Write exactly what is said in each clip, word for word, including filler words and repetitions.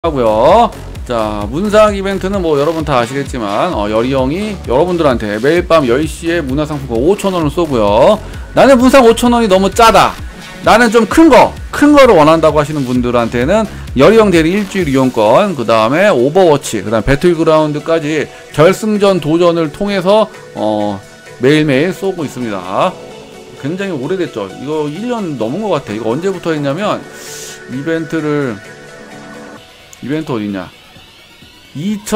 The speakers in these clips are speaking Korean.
하고요. 자, 문상 이벤트는 뭐 여러분 다 아시겠지만 어, 열이 형이 여러분들한테 매일 밤 열 시에 문화상품권 오천 원을 쏘고요. 나는 문상 오천 원이 너무 짜다, 나는 좀 큰 거, 큰 거를 원한다고 하시는 분들한테는 열이 형 대리 일주일 이용권, 그 다음에 오버워치, 그 다음 배틀그라운드까지 결승전 도전을 통해서 어, 매일매일 쏘고 있습니다. 굉장히 오래됐죠. 이거 일 년 넘은 것 같아. 이거 언제부터 했냐면 이벤트를 이벤트 어딨냐, 이천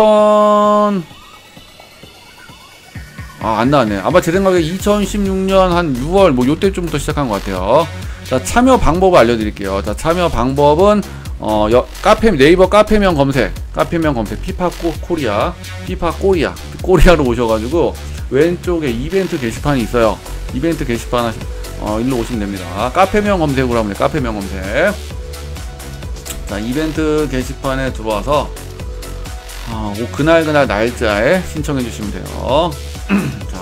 아 안나왔네. 아마 제 생각에 이천십육 년 한 유월 뭐 요때쯤부터 시작한 것 같아요. 자, 참여 방법을 알려드릴게요. 자, 참여 방법은 어 여, 카페 네이버 카페명 검색, 카페명 검색 피파 코, 코리아 피파 코리아 코리아로 오셔가지고 왼쪽에 이벤트 게시판이 있어요. 이벤트 게시판 하시, 어 일로 오시면 됩니다. 카페명 검색으로 하면 돼요. 카페명 검색. 자, 이벤트 게시판에 들어와서 어, 뭐 그날그날 날짜에 신청해 주시면 돼요. 자,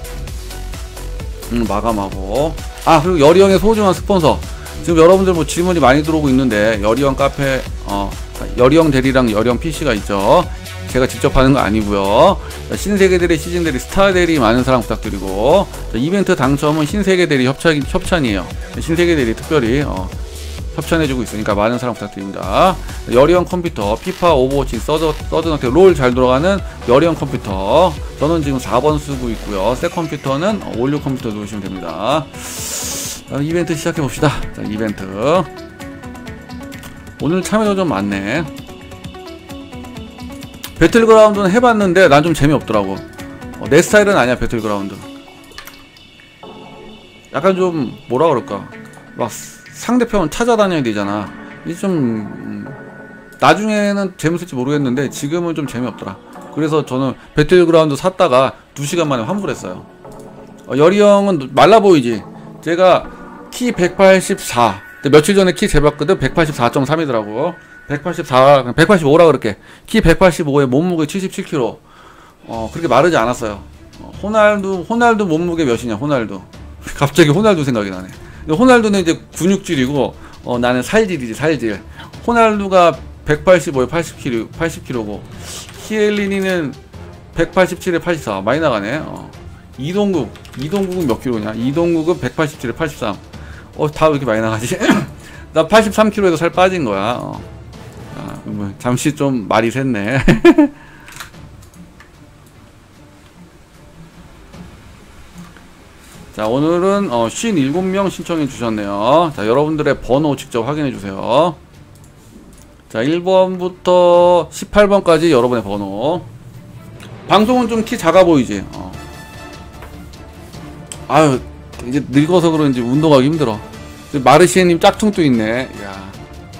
음, 마감하고. 아, 그리고 열이 형의 소중한 스폰서, 지금 여러분들 뭐 질문이 많이 들어오고 있는데 열이 형 카페, 어, 열이 형 대리랑 열이 형 피씨가 있죠. 제가 직접 하는 거 아니고요. 신세계 대리, 시즌 대리, 스타 대리 많은 사랑 부탁드리고. 자, 이벤트 당첨은 신세계 대리 협찬, 협찬이에요. 신세계 대리 특별히 어, 협찬해주고 있으니까 많은 사랑 부탁드립니다. 열이 형 컴퓨터, 피파, 오버워치, 서드, 서드너트, 롤 잘 돌아가는 열이 형 컴퓨터. 저는 지금 사 번 쓰고 있고요. 새 컴퓨터는 올류 컴퓨터 누르시면 됩니다. 이벤트 시작해봅시다. 자, 이벤트. 오늘 참여자 좀 많네. 배틀그라운드는 해봤는데 난 좀 재미없더라고. 어, 내 스타일은 아니야. 배틀그라운드 약간 좀 뭐라 그럴까, 막 상대편 찾아다녀야 되잖아. 이게 좀 음, 나중에는 재밌을지 모르겠는데 지금은 좀 재미없더라. 그래서 저는 배틀그라운드 샀다가 두 시간 만에 환불했어요. 어, 열이 형은 말라 보이지? 제가 키 백팔십사, 며칠 전에 키 재봤거든. 백팔십사 점 삼이더라고 백팔십사, 백팔십오라 그럴게. 키 백팔십오에 몸무게 칠십칠 킬로그램. 어, 그렇게 마르지 않았어요. 어, 호날두, 호날두 몸무게 몇이냐, 호날두. 갑자기 호날두 생각이 나네. 호날두는 이제 근육질이고 어, 나는 살질이지, 살질. 호날두가 백팔십오에 팔십 킬로그램, 팔십 킬로그램고 키엘리니는 백팔십칠에 팔십사, 많이 나가네. 어. 이동국, 이동국은 몇 킬로냐? 이동국은 백팔십칠에 팔십삼. 어, 다 왜 이렇게 많이 나가지? 나 팔십삼 킬로그램에도 살 빠진 거야. 어. 아, 뭐, 잠시 좀 말이 샜네. 자, 오늘은 어, 오십칠 명 신청해 주셨네요. 자, 여러분들의 번호 직접 확인해 주세요. 자, 일 번부터 십팔 번까지 여러분의 번호. 방송은 좀 키 작아 보이지? 어. 아유, 이제 늙어서 그런지 운동하기 힘들어. 마르시에님 짝퉁도 있네. 야.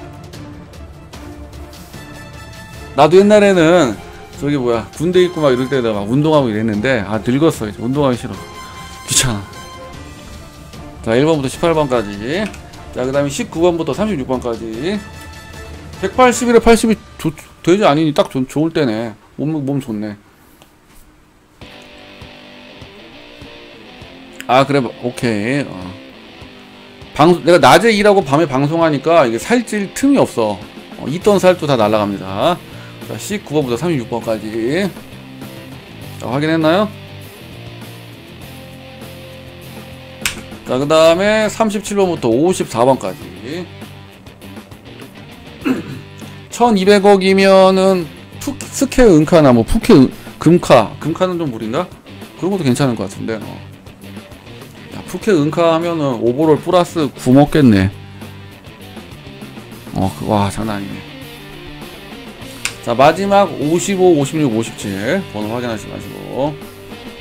나도 옛날에는 저기 뭐야, 군대 있고 막 이럴 때다 막 운동하고 이랬는데, 아, 늙었어. 이제 운동하기 싫어. 귀찮아. 자, 일 번부터 십팔 번까지. 자, 그 다음에 십구 번부터 삼십육 번까지. 백팔십일에 팔십이 조, 되지 아니니 딱 좋, 좋을 때네. 몸, 몸 좋네. 아, 그래, 오케이. 어. 방, 내가 낮에 일하고 밤에 방송하니까 이게 살찔 틈이 없어. 어, 있던 살도 다 날라갑니다. 자, 십구 번부터 삼십육 번까지. 자, 확인했나요? 자, 그 다음에 삼십칠 번부터 오십사 번까지. 천이백억이면은 스케 은카나 뭐 푸케 은, 금카, 금카는 좀 무리인가? 그런 것도 괜찮을 것 같은데. 어. 야, 푸케 은카 하면은 오버롤 플러스 구 먹겠네. 어, 와, 장난 아니네. 자, 마지막 오십오, 오십육, 오십칠 번호 확인하지 마시고.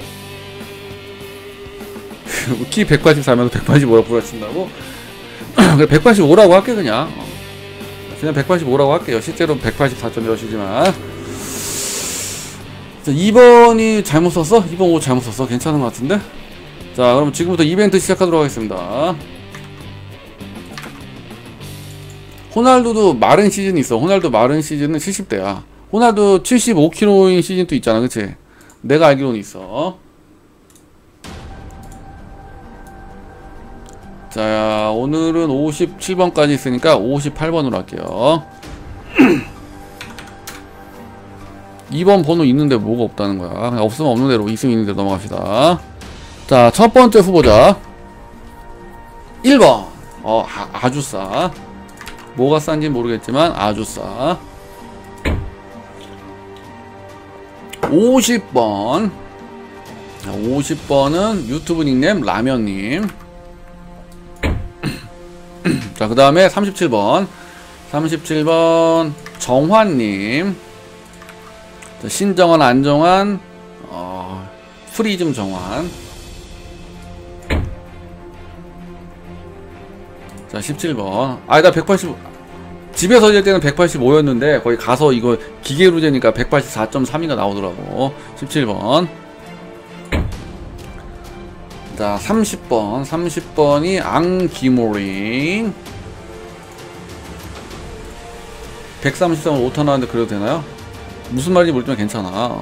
키 백팔십사면서 백팔십오라고 부르친다고? 그래, 백팔십오라고 할게, 그냥. 그냥 백팔십오라고 할게요. 실제로는 백팔십사 점 몇이지만. 자, 이 번이 잘못 썼어? 이 번 오 잘못 썼어? 괜찮은 것 같은데? 자, 그럼 지금부터 이벤트 시작하도록 하겠습니다. 호날두도 마른 시즌이 있어. 호날두 마른 시즌은 칠십 대야. 호날두 칠십오 킬로그램인 시즌도 있잖아, 그치? 내가 알기로는 있어. 자, 오늘은 오십칠 번까지 있으니까 오십팔 번으로 할게요. 이 번 번호 있는데 뭐가 없다는 거야. 그냥 없으면 없는 대로, 있으면 있는 대로 넘어갑시다. 자, 첫 번째 후보자 일 번. 어, 아, 아주 싸. 뭐가 싼지 모르겠지만 아주 싸. 오십 번. 자, 오십 번은 유튜브 닉네임 라면님. 자, 그 다음에 삼십칠 번. 삼십칠 번 정환님. 자, 신정환, 안정환, 어, 프리즘 정환. 자, 십칠 번. 아, 나 백팔십, 집에서 질 때는 백팔십오였는데, 거기 가서 이거 기계로 재니까 백팔십사 점 삼인가 나오더라고. 십칠 번. 자, 삼십 번. 삼십 번이 앙기모링. 백삼십삼을 오타 나왔는데 그래도 되나요? 무슨 말인지 모르지만 괜찮아.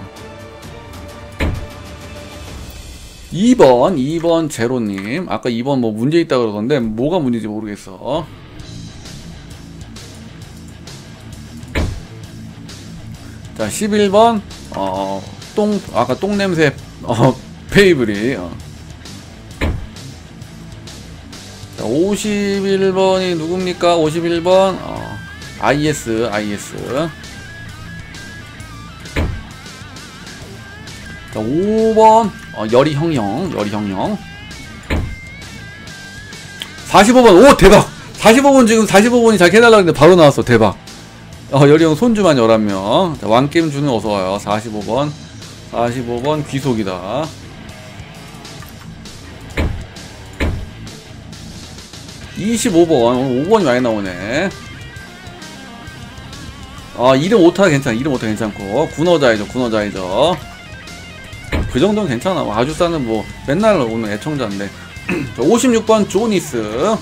이 번. 이 번 제로님. 아까 이 번 뭐 문제 있다 그러던데, 뭐가 문제인지 모르겠어. 자, 십일 번. 어, 똥, 아까 똥냄새, 어, 페이블이. 어. 자, 오십일 번이 누굽니까? 오십일 번. 어, 아이에스, 아이에스. 자, 오 번. 어, 여리형형, 여리형형. 사십오 번. 오, 대박! 사십오 번 지금 사십오 번이 잘 해달라고 했는데 바로 나왔어. 대박. 어, 여리형 손주만 열한 명. 자, 왕게임 주는 어서와요. 사십오 번. 사십오 번 귀속이다. 이십오 번. 오늘 오 번이 많이 나오네. 아, 이름 오타 괜찮아. 이름 오타 괜찮고. 군어자이죠, 군어자이죠. 그 정도는 괜찮아. 아주 싸는 뭐, 맨날 오는 애청자인데. 오십육 번 조니스.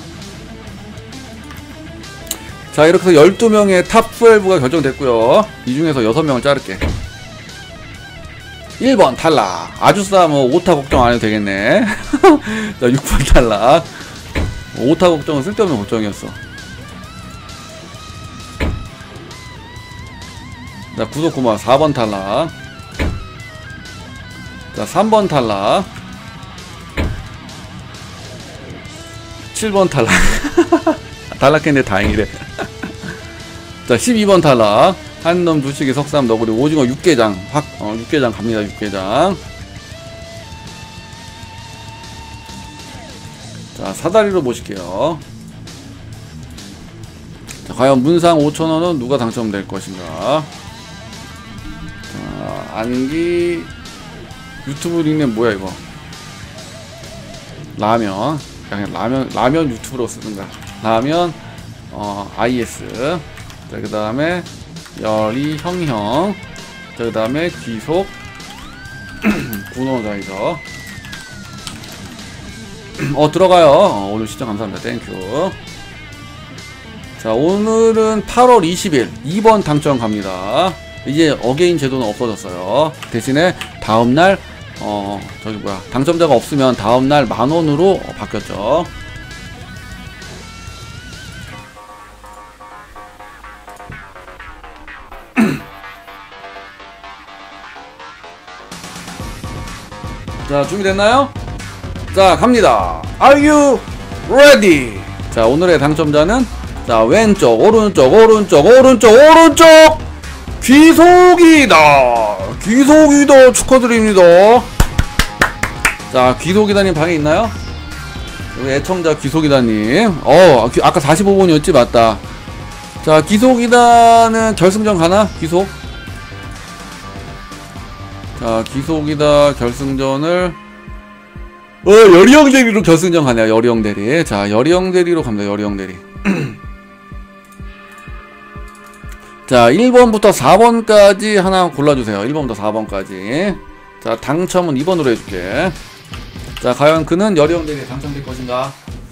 자, 이렇게 해서 열두 명의 탑 십이가 결정됐고요. 이 중에서 여섯 명을 자를게. 일 번 탈락. 아주 싸, 뭐, 오타 걱정 안 해도 되겠네. 자, 육 번 탈락. 오타 걱정은 쓸데없는 걱정이었어. 자, 구독 고마워. 사 번 탈락. 자, 삼 번 탈락. 칠 번 탈락. 탈락했는데 다행이래. 자, 십이 번 탈락. 한놈 두식이 석삼 너구리 오징어 육개장. 확, 어, 육개장 갑니다. 육개장. 자, 사다리로 모실게요. 자, 과연 문상 오천 원은 누가 당첨될 것인가. 자, 안기 유튜브 닉네임 뭐야 이거. 라면. 그냥 라면 라면 유튜브로 쓰는 거야. 라면. 어, 아이에스. 자, 그 다음에 열이 형형. 자, 그 다음에 귀속. 군호자이죠. 어, 들어가요. 어, 오늘 시청 감사합니다. 땡큐. 자, 오늘은 팔월 이십일 이 번 당첨 갑니다. 이제 어게인 제도는 없어졌어요. 대신에 다음날 어 저기 뭐야 당첨자가 없으면 다음날 만원으로 어, 바뀌었죠. 자, 준비됐나요? 자, 갑니다. Are you ready? 자, 오늘의 당첨자는 자, 왼쪽, 오른쪽, 오른쪽, 오른쪽, 오른쪽! 귀속이다! 귀속이다! 축하드립니다. 자, 귀속이다님 방에 있나요? 여기 애청자 귀속이다님. 어, 아까 사십오 번이었지? 맞다. 자, 귀속이다는 결승전 가나? 귀속? 자, 귀속이다 결승전을 어, 여리형 대리로 결승전 가네요. 여리형 대리. 자, 여리형 대리로 갑니다. 여리형 대리. 자, 일 번부터 사 번까지 하나 골라주세요. 일 번부터 사 번까지. 자, 당첨은 이 번으로 해줄게. 자, 과연 그는 여리형 대리에 당첨될 것인가?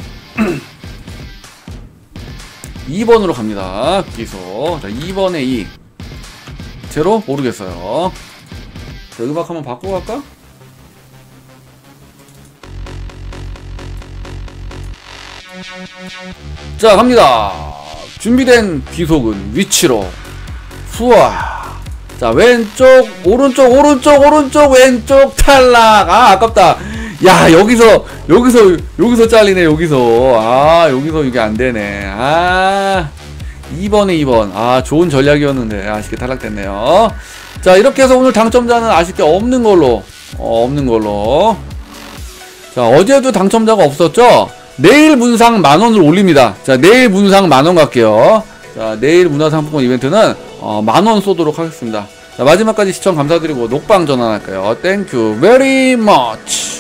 이 번으로 갑니다. 기소. 자, 이 번에 이. 제로? 모르겠어요. 자, 음악 한번 바꾸고 갈까? 자, 갑니다. 준비된 귀속은 위치로 수아. 자, 왼쪽, 오른쪽, 오른쪽, 오른쪽, 왼쪽, 탈락. 아, 아깝다. 야, 여기서, 여기서, 여기서 잘리네, 여기서. 아, 여기서 이게 안 되네. 아, 이 번에 이 번. 아, 좋은 전략이었는데, 아쉽게 탈락됐네요. 자, 이렇게 해서 오늘 당첨자는 아쉽게 없는 걸로, 어, 없는 걸로. 자, 어제도 당첨자가 없었죠? 내일 문상 만원을 올립니다. 자, 내일 문상 만원 갈게요. 자, 내일 문화상품권 이벤트는 어, 만원 쏘도록 하겠습니다. 자, 마지막까지 시청 감사드리고 녹방 전환할까요? Thank you very much.